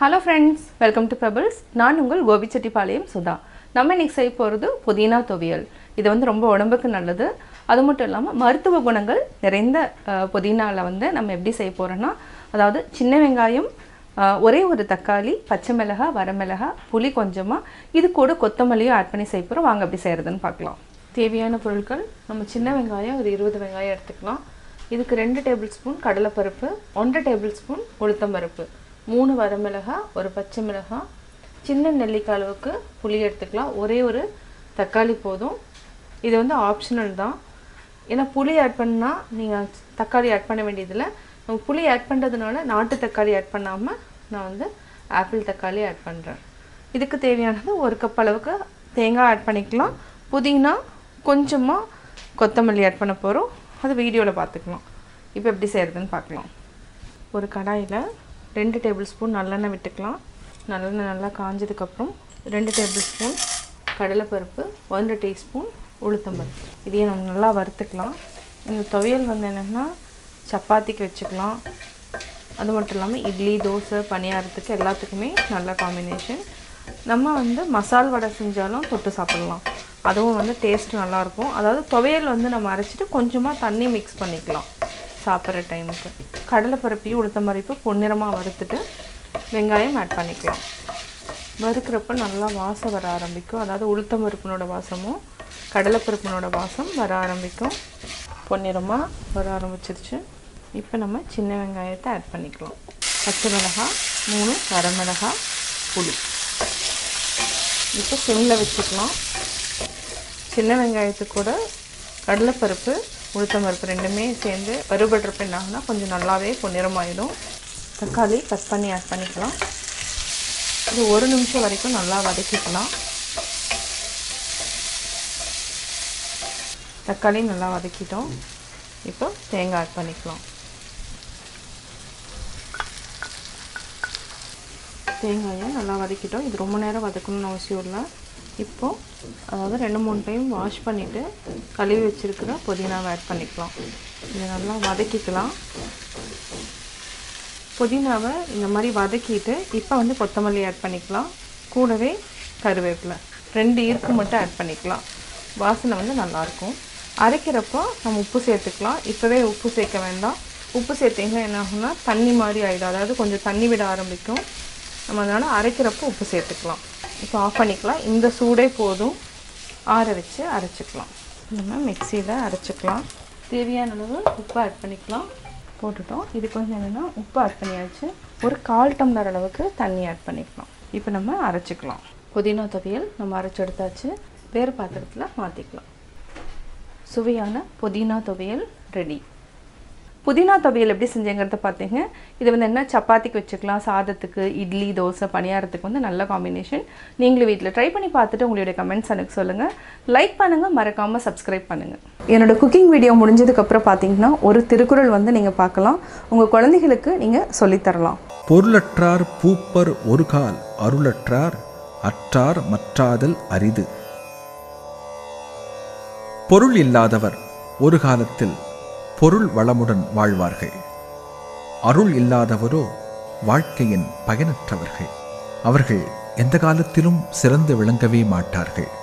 Hello friends, welcome to Pebbles. நான் உங்கள் கோபி சுதா. நம்ம இன்னைக்கு செய்ய போறது புதினா துவையல். இது வந்து ரொம்ப உடம்புக்கு நல்லது. அது மட்டும் இல்லாம மருத்துவ குணங்கள் நிறைந்த புதினால வந்து நம்ம எப்படி செய்ய போறோம்னா, அதாவது சின்ன வெங்காயம், ஒரே ஒரு தக்காளி, பச்சை மிளகாய், வரமிளகாய், புளி கொஞ்சமா, இது கூட கொத்தமல்லியும் ஆட் பண்ணி செய்ய போறோம். வாங்க எப்படி செய்யறதுன்னு பார்க்கலாம். தேவையான பொருட்கள், நம்ம சின்ன வெங்காயம் ஒரு 20 வெங்காயம் எடுத்துக்கலாம். இதுக்கு 2 டேபிள்ஸ்பூன் கடலைப்பருப்பு, 1 டேபிள்ஸ்பூன் உளுத்தம் பருப்பு, 3 வரமிளகாய், ஒரு பச்சை மிளகாய், சின்ன நெல்லிக்காய் அளவுக்கு புளி எடுத்துக்கலாம். ஒரே ஒரு தக்காளி போதும். இது வந்து ஆப்ஷனல் தான். ஏன்னா புளி ஆட் பண்ணால் நீங்கள் தக்காளி ஆட் பண்ண வேண்டியதில்லை. நம்ம புளி ஆட் பண்ணுறதுனால நாட்டு தக்காளி ஆட் பண்ணாமல் நான் வந்து ஆப்பிள் தக்காளி ஆட் பண்ணுறேன். இதுக்கு தேவையானது 1 கப் அளவுக்கு தேங்காய் ஆட் பண்ணிக்கலாம். புதினா கொஞ்சமாக கொத்தமல்லி ஆட் பண்ண போகிறோம். அது வீடியோவில் பார்த்துக்கலாம். இப்போ எப்படி செய்கிறதுன்னு பார்க்கலாம். ஒரு கடாயில் 2 டேபிள்ஸ்பூன் நல்லெண்ணெய் விட்டுக்கலாம். நல்லெண்ணெய் நல்லா காஞ்சதுக்கப்புறம் 2 டேபிள்ஸ்பூன் கடலைப்பருப்பு, 1 டீஸ்பூன் உளுத்தம்பருப்பு, இதையே நம்ம நல்லா வறுத்துக்கலாம். இந்த துவையல் வந்து என்னென்னா சப்பாத்திக்கு வச்சுக்கலாம். அது மட்டும் இல்லாமல் இட்லி, தோசை, பணியாரத்துக்கு எல்லாத்துக்குமே நல்ல காம்பினேஷன். நம்ம வந்து மசால் வடை செஞ்சாலும் தொட்டு சாப்பிட்லாம். அதுவும் வந்து டேஸ்ட் நல்லாயிருக்கும். அதாவது துவையல் வந்து நம்ம அரைச்சிட்டு கொஞ்சமாக தண்ணி மிக்ஸ் பண்ணிக்கலாம் சாப்பிட்ற டைமுக்கு. கடலைப்பருப்பையும் உளுத்தம்பருப்பு பொன்னிறமாக வறுத்துட்டு வெங்காயம் ஆட் பண்ணிக்கலாம். வறுக்கிறப்ப நல்லா வாசம் வர ஆரம்பிக்கும். அதாவது உளுத்தம்பருப்பினோட வாசமும் கடலைப்பருப்பினோட வாசம் வர ஆரம்பிக்கும். பொன்னிறமாக வர ஆரம்பிச்சிருச்சு. இப்போ நம்ம சின்ன வெங்காயத்தை ஆட் பண்ணிக்கலாம். பச்சை மிளகாய், 3 வரமிளகாய், புளி. இப்போ சிம்மில் வச்சுக்கலாம். சின்ன வெங்காயத்துக்கு கூட கடலைப்பருப்பு, உளுத்தம்பருப்பு ரெண்டுமே சேர்ந்து வறுபடுறப்ப என்ன ஆகுனா கொஞ்சம் நல்லாவே பொன்னிறமாயிடும். தக்காளி கட் பண்ணி ஆட் பண்ணிக்கலாம். இது 1 நிமிஷம் வரைக்கும் நல்லா வதக்கிக்கலாம். தக்காளி நல்லா வதக்கிட்டோம். இப்போ தேங்காய் ஆட் பண்ணிக்கலாம். தேங்காயை நல்லா வதக்கிட்டோம். இது ரொம்ப நேரம் வதக்கணும்னு அவசியம் இல்லை. இப்போது அதாவது 2-3 டைம் வாஷ் பண்ணிவிட்டு கழுவி வச்சுருக்கிற புதினாவை ஆட் பண்ணிக்கலாம். இதை நல்லா வதக்கிக்கலாம். புதினாவை இந்த மாதிரி வதக்கிட்டு இப்போ வந்து கொத்தமல்லி ஆட் பண்ணிக்கலாம். கூடவே கருவேப்பிலை 2 ஈர்க்கு மட்டும் ஆட் பண்ணிக்கலாம். வாசனை வந்து நல்லாயிருக்கும். அரைக்கிறப்போ நம்ம உப்பு சேர்த்துக்கலாம். இப்போவே உப்பு சேர்க்க வேண்டாம். உப்பு சேர்த்திங்கன்னா என்ன ஆகும்னா தண்ணி மாதிரி ஆகிடும். அதாவது கொஞ்சம் தண்ணி விட ஆரம்பிக்கும். நம்ம அதனால் அரைக்கிறப்போ உப்பு சேர்த்துக்கலாம். இப்போ ஆஃப் பண்ணிக்கலாம். இந்த சூடே போதும். ஆற வச்சு அரைச்சிக்கலாம். நம்ம மிக்சியில் அரைச்சிக்கலாம். தேவையான அளவு உப்பு ஆட் பண்ணிக்கலாம். போட்டுட்டோம். இதுக்கு வந்து என்னென்னா உப்பு ஆட் பண்ணியாச்சு. ஒரு 1/4 டம்ளர் அளவுக்கு தண்ணி ஆட் பண்ணிக்கலாம். இப்போ நம்ம அரைச்சிக்கலாம். புதினா துவையல் நம்ம அரைச்சி எடுத்தாச்சு. வேறு பாத்திரத்தில் மாற்றிக்கலாம். சுவையான புதினா துவையல் ரெடி. புதினா துவையல் எப்படி செஞ்சேங்கிறத பார்த்தீங்க. இது வந்து என்ன சப்பாத்திக்கு வச்சுக்கலாம், சாதத்துக்கு, இட்லி, தோசை, பணியாரத்துக்கு வந்து நல்ல காம்பினேஷன். நீங்களும் வீட்டில் ட்ரை பண்ணி பார்த்துட்டு உங்களுடைய கமெண்ட்ஸ் எனக்கு சொல்லுங்கள். லைக் பண்ணுங்கள், மறக்காமல் சப்ஸ்கிரைப் பண்ணுங்கள். என்னோடய குக்கிங் வீடியோ முடிஞ்சதுக்கப்புறம் பார்த்தீங்கன்னா ஒரு திருக்குறள் வந்து நீங்கள் பார்க்கலாம். உங்கள் குழந்தைகளுக்கு நீங்கள் சொல்லித்தரலாம். பொருளற்றார் பூப்பர் ஒரு கால், அருளற்றார் அற்றார் மற்றாதல் அரிது. பொருள் இல்லாதவர் ஒரு காலத்தில் பொருள் வளமுடன் வாழ்வார்கள். அருள் இல்லாதவரோ வாழ்க்கையின் பயனற்றவர்கள். அவர்கள் எந்த காலத்திலும் சிறந்து விளங்கவே மாட்டார்கள்.